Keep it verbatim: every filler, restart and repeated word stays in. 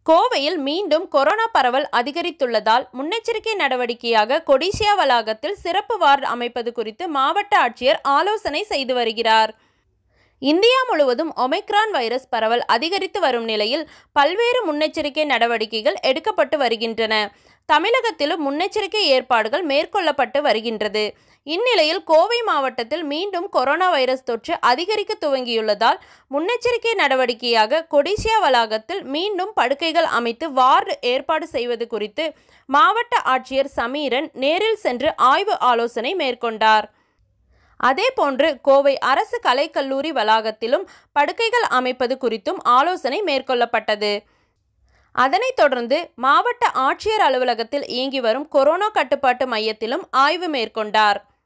கோவையில் மீண்டும் கொரோனா பரவல் அதிகரித்துள்ளதால் முன்னெச்சரிக்கை நடவடிக்கையாக கொடிசியா வளாகத்தில் சிறப்பு வார்டு அமைப்பது குறித்து மாவட்ட ஆட்சியர் ஆலோசனை செய்து வருகிறார். இந்தியா முழுவதும் ஒமைக்ரான் வைரஸ் பரவல் அதிகரித்து வரும் நிலையில் பல்வேறு முன்னெச்சரிக்கை நடவடிக்கைகள் எடுக்கப்பட்டு வருகின்றன. தமிழகத்திலும் முன்னெச்சரிக்கை ஏற்பாடுகள் மேற்கொள்ளப்பட்டு வருகின்றது. இந்நிலையில் கோவை மாவட்டத்தில் மீண்டும் கொரோனா வைரஸ் தொற்று அதிகரிக்க துவங்கியுள்ளதால் முன்னெச்சரிக்கை நடவடிக்கையாக கொடிசியா வளாகத்தில் மீண்டும் படுக்கைகள் அமைத்து வார்டு ஏற்பாடு செய்வது குறித்து மாவட்ட ஆட்சியர் சமீரன் நேரில் சென்று ஆய்வு ஆலோசனை மேற்கொண்டார். அதேபோன்று கோவை அரசு கலைக்கல்லூரி வளாகத்திலும் படுக்கைகள் அமைப்பது குறித்தும் ஆலோசனை மேற்கொள்ளப்பட்டது. அதனைத் தொடர்ந்து மாவட்ட ஆட்சியர் அலுவலகத்தில் இயங்கி வரும் கொரோனா கட்டுப்பாட்டு மையத்திலும் ஆய்வு மேற்கொண்டார்.